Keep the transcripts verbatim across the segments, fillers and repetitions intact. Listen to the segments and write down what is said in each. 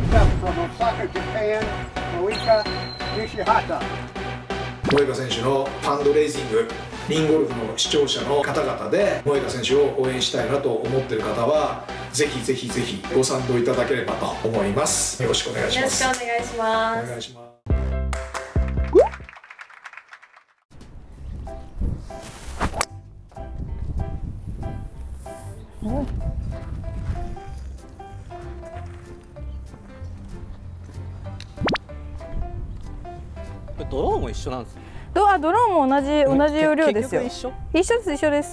picked up from Osaka, Japan, Moika Nishihata. 萌歌選手のファンドレイジング、リンゴルフの視聴者の方々で萌歌選手を応援したいなと思っている方はぜひぜひぜひご賛同いただければと思います。よろしくお願いします。 よろしくお願いします。 お願いします。 ドローンも一緒なんですね。 ドあドローンも同じ同じ要領ですよ。 結局一緒一緒です一緒です。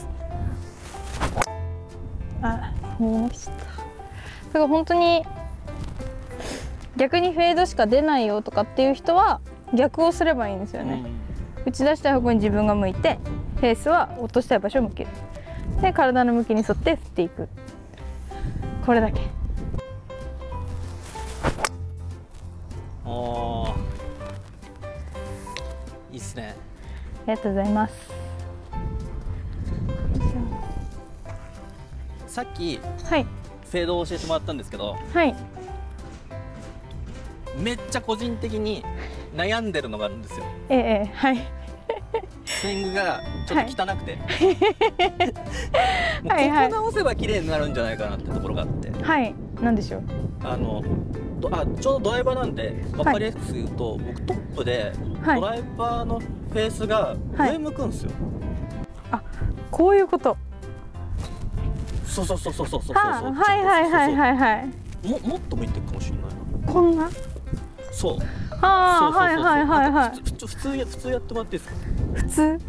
あ、見ました。だから本当に逆にフェードしか出ないよとかっていう人は逆をすればいいんですよね。うん、打ち出したい方向に自分が向いて、フェースは落としたい場所を向ける。で体の向きに沿って振っていく。これだけ。 ああ。いいっすね。 ありがとうございます。 さっき、 はい、 フェードを教えてもらったんですけど、 はい、 めっちゃ個人的に悩んでるのがあるんですよ。 ええ、はい。 スイングがちょっと汚くて、はい、もうここ直せば綺麗になるんじゃないかなってところがあって、 はい、なんでしょう。 あのあちょうどドライバーなんで分かりやすく言うと、はい、僕トップでドライバーのフェースが上向くんですよ。 はい、あ、こういうこと。 そうそうそうそうそうそうそう。 はいはいはいはいはい。 ももっと向いてるかもしれないな。 こんな。 そう。 ああ、はいはいはいはい。 普通普通や普通やってもらっていいですか。 普通。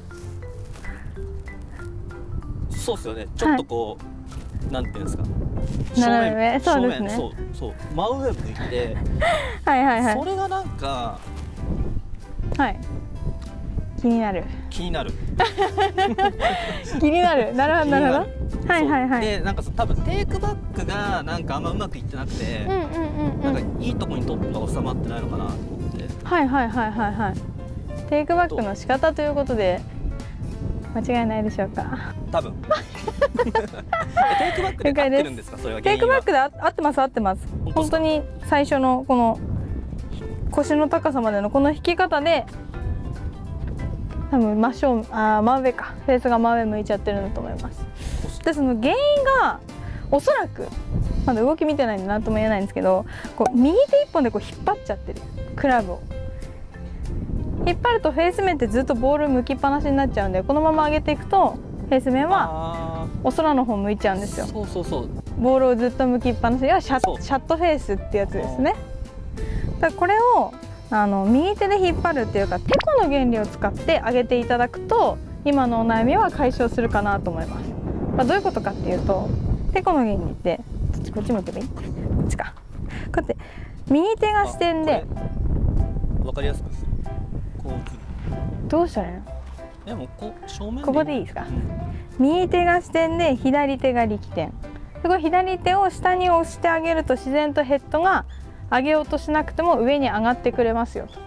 そうですよね。ちょっとこう、なんていうんですか。 斜め、そうですね。 そうそう真上向いて。 はいはいはい。 それがなんか。 はい。気になる。 気になる。 気になる。なるほどなるほど。はいはいはい。 でなんか多分テイクバックがなんかあんまうまくいってなくて、なんかいいとこにトップが収まってないのかなと思って。 はいはいはいはいはい。テイクバックの仕方ということで間違いないでしょうか。 多分。テイクバックで合ってるんですか、それは。 テイクバックで合ってます合ってます。本当に最初のこの腰の高さまでのこの引き方で。多分真正あ真上かフェースが真上向いちゃってるんだと思います。でその原因がおそらくまだ動き見てないんで何とも言えないんですけど、こう右手一本でこう引っ張っちゃってるクラブを引っ張るとフェース面ってずっとボール向きっぱなしになっちゃうんで、このまま上げていくとフェース面はお空の方向いちゃうんですよ。 そうそうそう。 ボールをずっと向きっぱなし、いやシャッシャットフェースってやつですね。だからこれをあの右手で引っ張るっていうか、テコの原理を使って上げていただくと今のお悩みは解消するかなと思います。まあ、どういうことかっていうと、テコの原理ってこっち向けばいい？こっちか。こうやって右手が支点でわかりやすくこうどうしたらいいの？ でもこう正面でここでいいですか？うん、右手が支点で左手が力点。でこれ左手を下に押してあげると自然とヘッドが上げようとしなくても上に上がってくれますよと。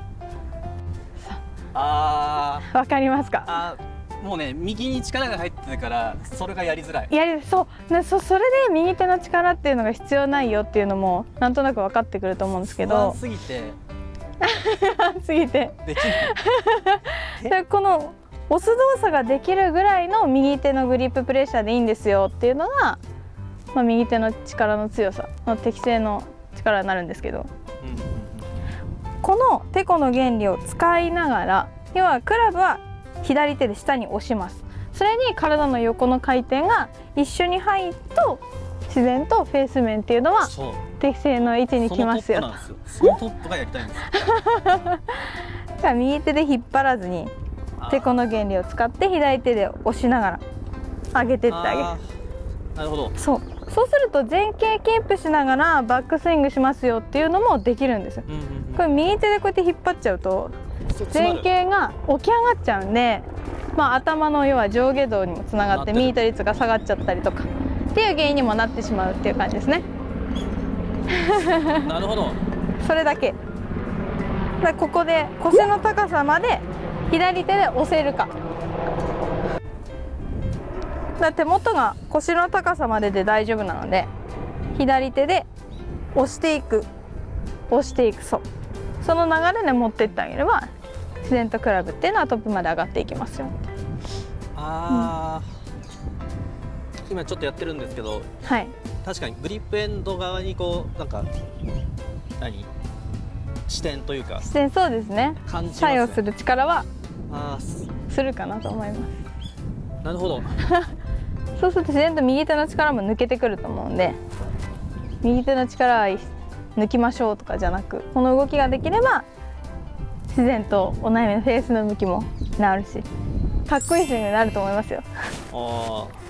ああ、わかりますか？ あ、もうね、右に力が入ってるからそれがやりづらい。 やりそうね、そそれで右手の力っていうのが必要ないよっていうのもなんとなく分かってくると思うんですけど。 不安すぎて不安すぎてできない。でこの押す動作ができるぐらいの右手のグリッププレッシャーでいいんですよっていうのが、まあ、右手の力の強さの適正の力になるんですけど、このテコの原理を使いながら、要はクラブは左手で下に押します。それに体の横の回転が一緒に入ると自然とフェース面っていうのは適正の位置に来ますよ。 そのトップがやりたいんです。 だから右手で引っ張らずにテコの原理を使って左手で押しながら上げてってあげる。 なるほど。 そうそうすると前傾キープしながらバックスイングしますよっていうのもできるんですよ。これ右手でこうやって引っ張っちゃうと前傾が起き上がっちゃうんで、まあ、頭の要は上下動にもつながってミート率が下がっちゃったりとかっていう原因にもなってしまうっていう感じですね。 なるほど。 それだけ。だここで腰の高さまで左手で押せるか。だ手元が腰の高さまでで大丈夫なので左手で押していく押していく、そうその流れで持ってってあげれば自然とクラブっていうのはトップまで上がっていきますよ。 ああ、うん、今ちょっとやってるんですけど、 はい、 確かにグリップエンド側にこうなんか何視点というか視点、そうですね、 感じますね。 作用する力はあするかなと思います。 なるほど。 そうすると自然と右手の力も抜けてくると思うんで、右手の力は抜きましょうとかじゃなく、この動きができれば自然とお悩みのフェースの向きも治るし、かっこいいスイングになると思いますよ。 ああ、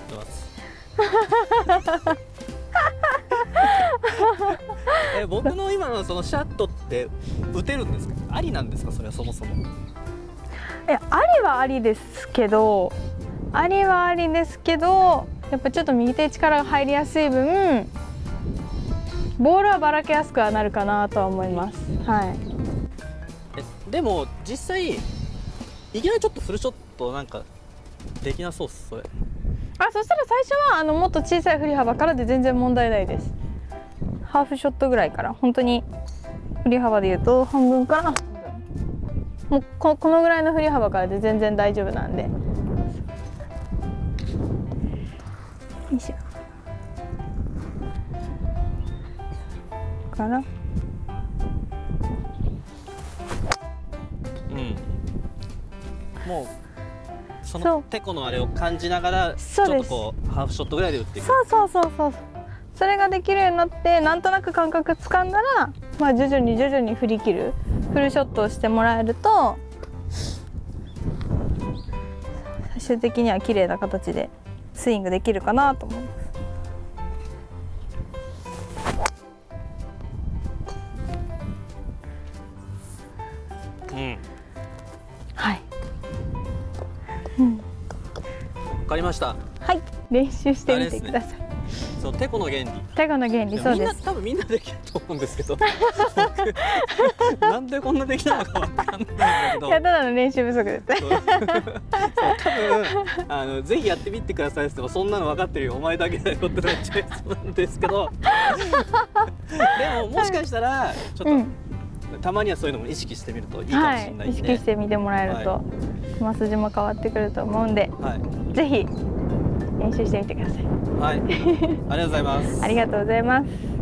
え、僕の今のそのシャットって打てるんですか？ありなんですか？それはそもそも。 いや、ありはありですけど、ありはありですけど、やっぱちょっと右手に力が入りやすい分、ボールはばらけやすくはなるかなとは思います。はい。 え、でも実際いきなりちょっとフルショットなんかできなそうっすそれ。 あ、そしたら最初はあのもっと小さい振り幅からで全然問題ないです。ハーフショットぐらいから、本当に振り幅で言うと半分から半分、もう こ, このぐらいの振り幅からで全然大丈夫なんで。よいしょ。から。 うん。もうそのテコのあれを感じながらちょっとこうハーフショットぐらいで打っていく。 そうそうそうそう。それができるようになって、なんとなく感覚つかんだら、まあ徐々に徐々に振り切るフルショットをしてもらえると、最終的には綺麗な形でスイングできるかなと思います。 うん。 はい。うん。 わかりました。 はい、練習してみてください。 そう、テコの原理。 テコの原理、そうです。 みんな多分みんなできると思うんですけど、なんでこんなできたのかわかんないんだけど。 いや、ただの練習不足です。 そう、多分あのぜひやってみてくださいって言っても、そんなの分かってるよ、お前だけだよってなっちゃいそうなんですけど。でももしかしたらちょっと、うん、たまにはそういうのも意識してみるといいかもしれないんで、はい、意識してみてもらえると球筋も変わってくると思うんで、はい、ぜひ練習してみてください。 はい、ありがとうございます。 ありがとうございます。